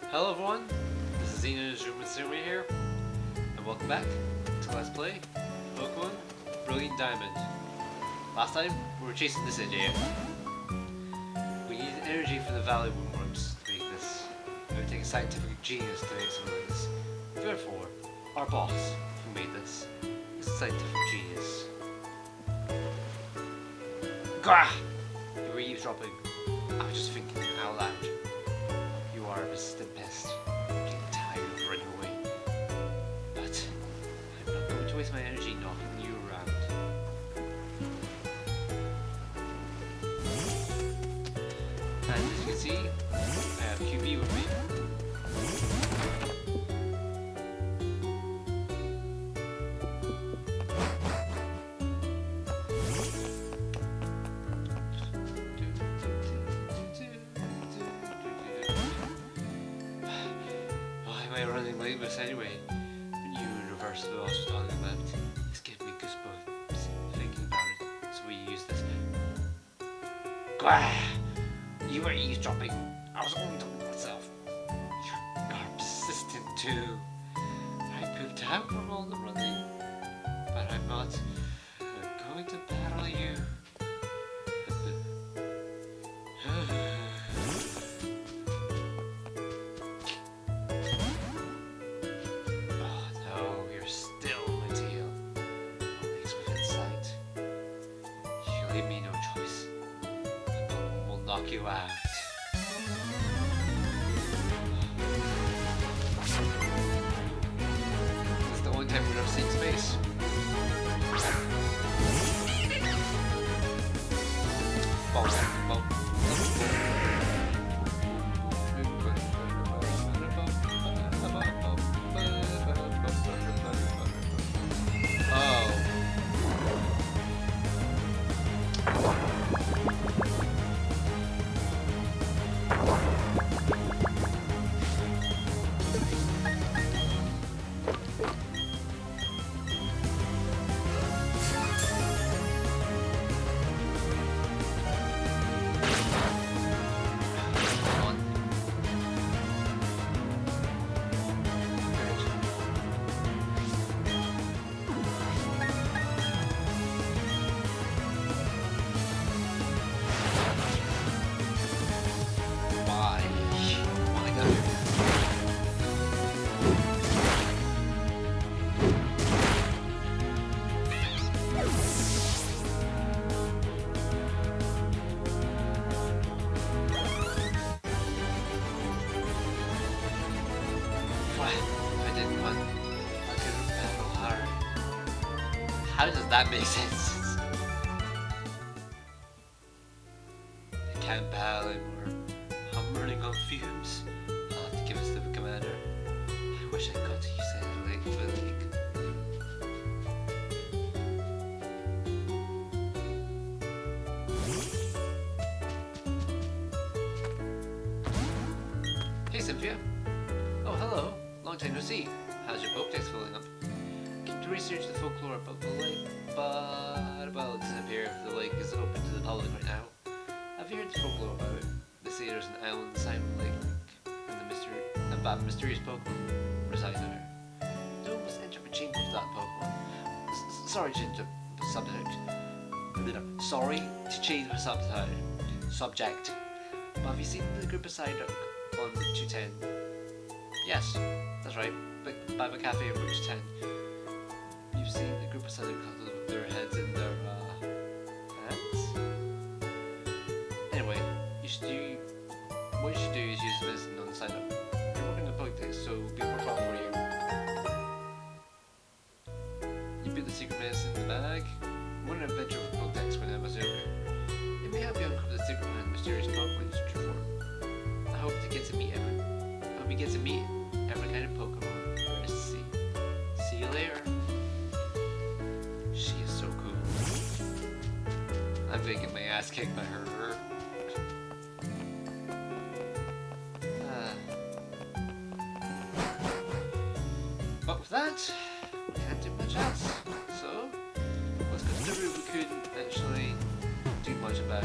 Hello everyone, this is Zuma here, and welcome back to Let's Play Pokemon Brilliant Diamond. Last time, we were chasing this idiot. We needed energy from the Valley Worms to make this. It would take a scientific genius to make something like this. Therefore, our boss, who made this, is a scientific genius. Gah! You were eavesdropping. I was just thinking out loud. You are a persistent pest. I'm getting tired of running away. But I'm not going to waste my energy knocking you around. And as you can see, I have QB with me. Anyway, you reverse the I was talking about. It's giving me goosebumps thinking about it, so we use this. Gah! You were eavesdropping. I was only talking to myself. You're persistent too. I pooped out from all the running, but I'm not going to battle you. Leave me no choice. The Pokemon will knock you out. This is the only time we've ever seen space. How does that make sense? I can't battle anymore. I'm running on fumes. I'll have to give us to the commander. I wish I got to use that lake for the league. Hey Cynthia. Oh hello. Long time no see. How's your Pokédex filling up? Research the folklore about the lake, but about to disappear if the lake is open to the public right now. Have you heard the folklore about it? They say there's an island inside the lake, and that mysterious Pokemon reside there. Don't enter the chamber of that Pokemon. Sorry to change the subject. Sorry to change the subject. But have you seen the group of Psyduck on Route 210? Yes, that's right. By the cafe on Route 210. You've seen the group of Psyduck with their heads in their hands? Anyway, what you should do is use them as non-Psyduck. You're working the Pokédex, so it'll be more fun for you. You put the secret medicine in the bag. One adventure with Pokédex when I was younger. It may help you uncover the secret behind the mysterious Pokemon's true form. I hope you get to meet every kind of Pokemon there is to see. See you later. She is so cool. I'm gonna get my ass kicked by her. But with that, we can't do much else. So, let's go to the route we couldn't actually do much about.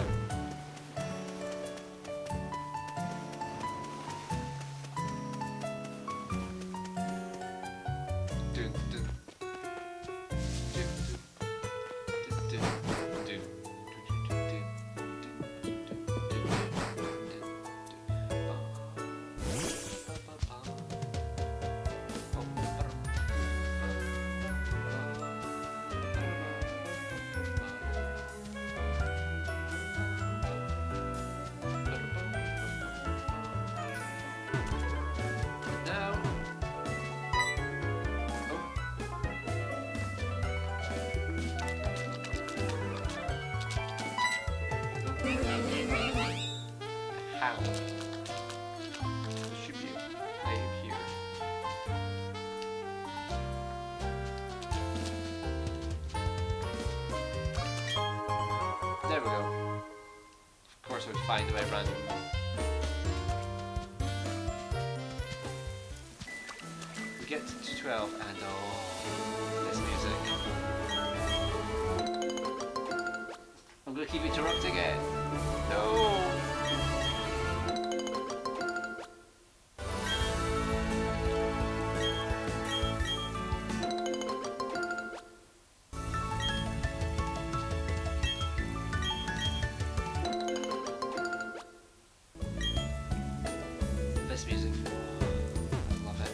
How? It should be right here. There we go. Of course I would find it by random. We get to 12 and oh, this music. I'm gonna keep interrupting it. No! This music. I love it.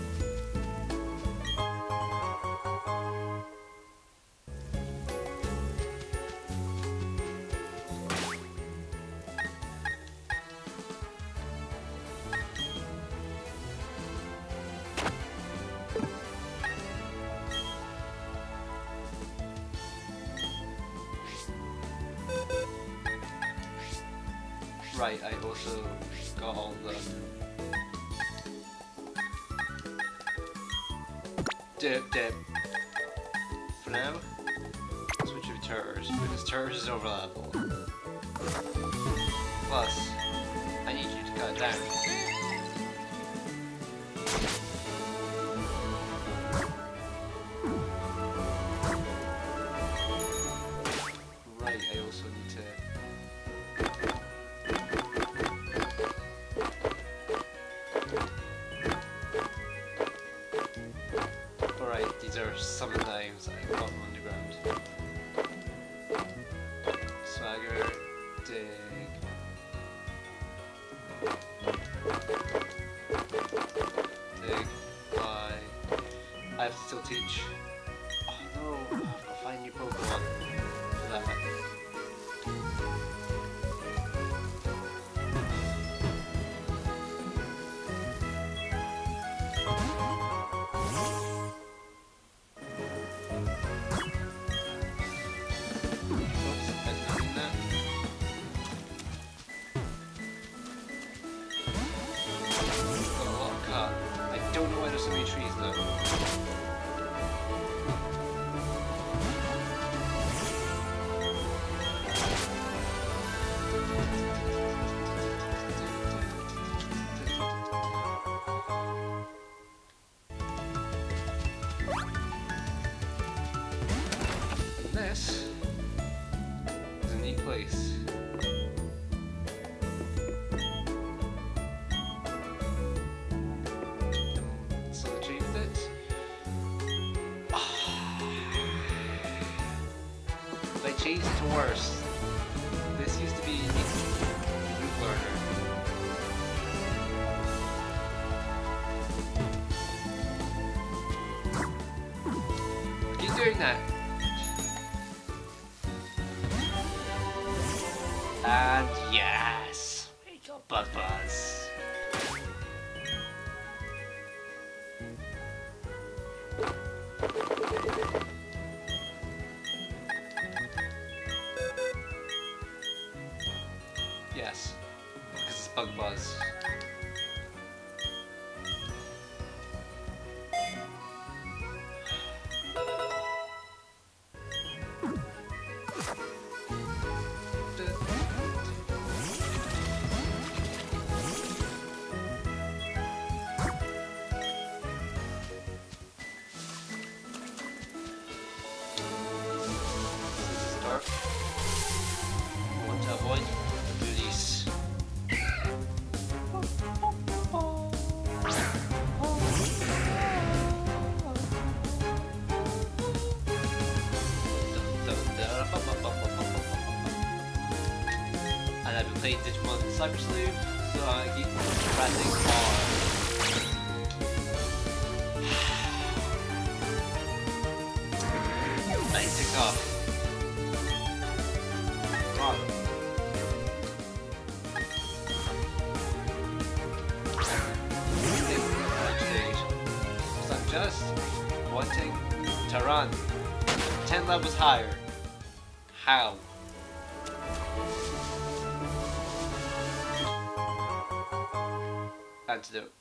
Right, I also got all the dip. For now, switch to Turtles, because Turtles is over level. Plus, I need you to cut it down. Right, I also need to these are some names I got from underground. Swagger, dig. Dig, fly. I have to still teach. Oh no, I've got to find new Pokemon for that. So many trees though. This is a neat place. Changed it to worse. This used to be Root Learner. Keep doing that. And yes, we got Buzz. Yes, because it's Buzz. Start. I want to avoid release. And I've been playing Digimon Cyber Sleuth, so I keep pressing R. Basic off. Wow. So I'm just wanting to run 10 levels higher. How? antidote.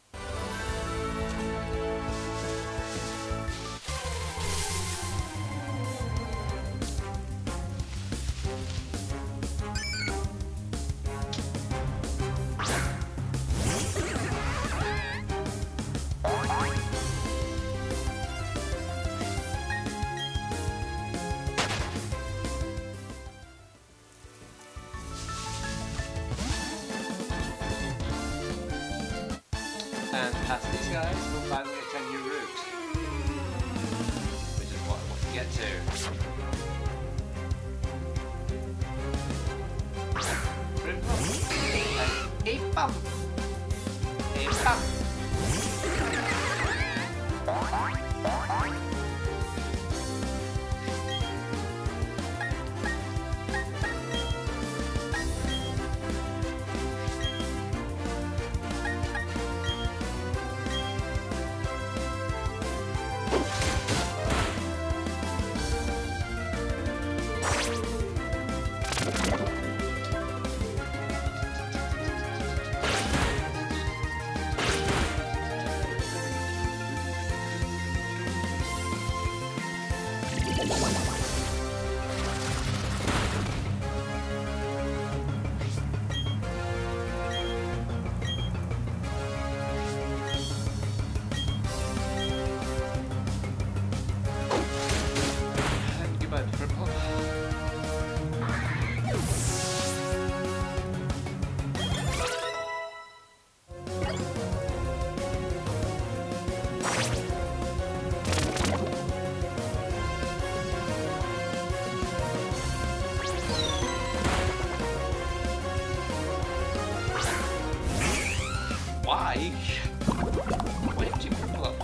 And past these guys, we'll finally get 10 new routes. Which is what I want to get to. A bump! A bump! Why? Why did you purple up?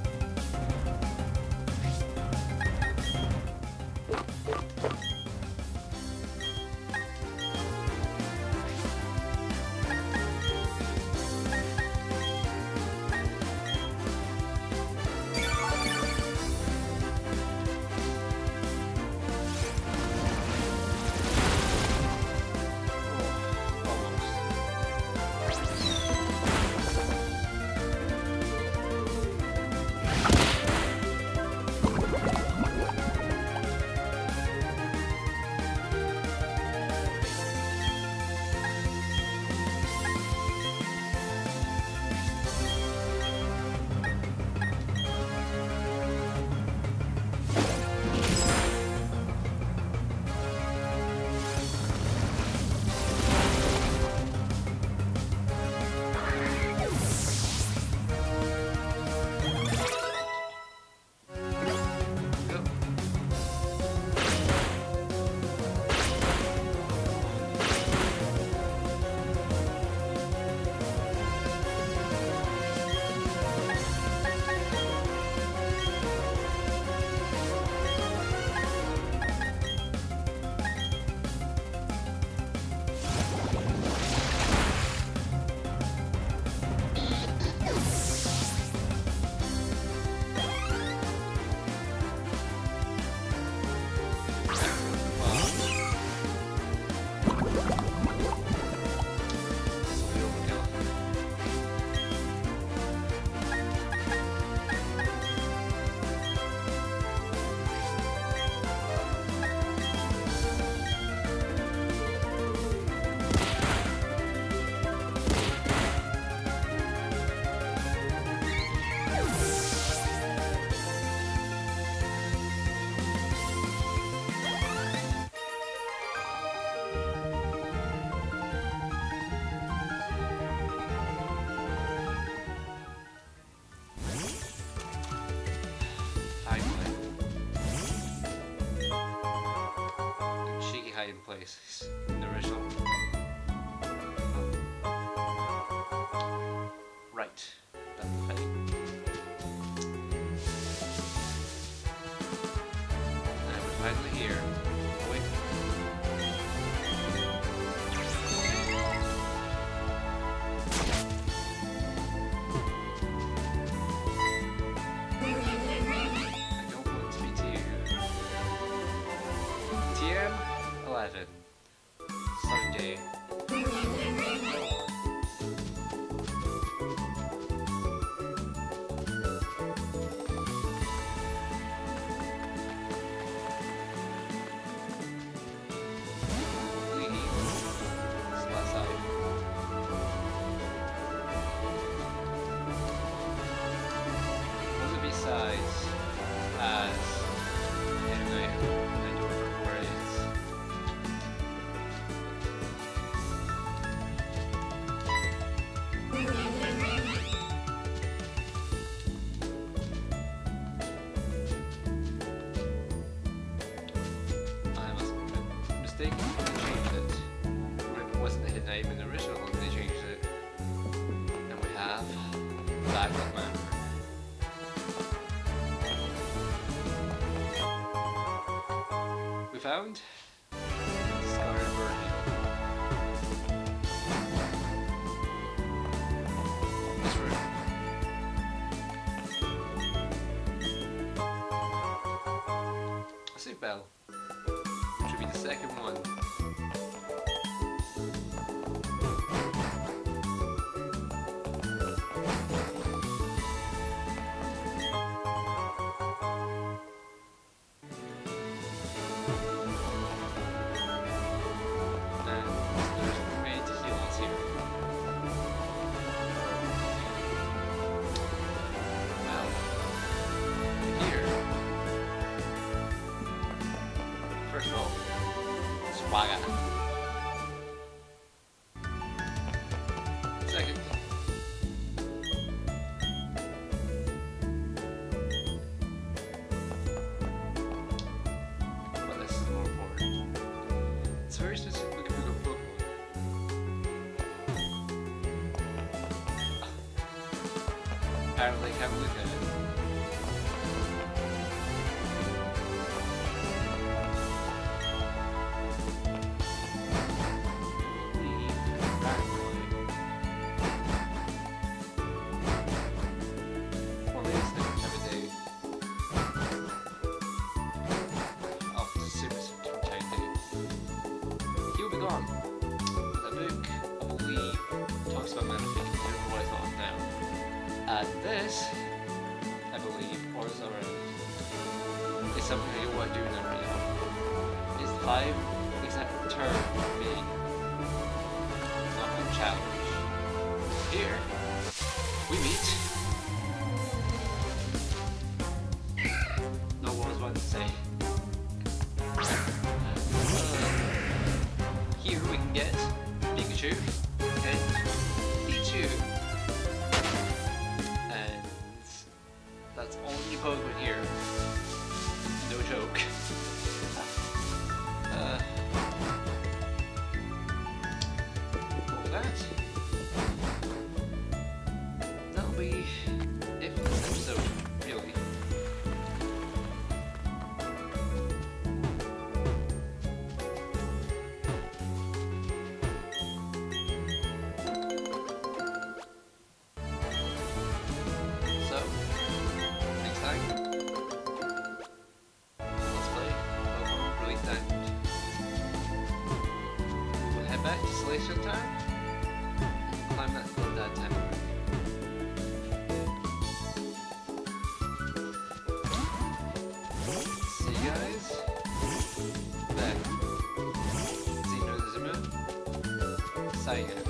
Hiding places in the original. Right, done fighting. And we're finally here. Oh, wait. I don't want to be too. TM 11. Sunday. mistaken when they changed it. It wasn't a hidden item in the original when they changed it. And we have Backup Manor. We found discarded version. This room. A safe bell, which would be the second one. Second. But this is more important. It's very specific for the Pokémon. Apparently I can't look at it. This, I believe, or is already, is something that you want to do in the arena. Is 5 exact turn being knockout challenge. Here, we meet. No one was what to say. Here we can get Pikachu and Pichu. That's only Pokemon here. No joke. All that. That'll be it for this episode, really. Back to Celestial time. Climb that hill that time. See you guys back. See you in the moon. Sayonara.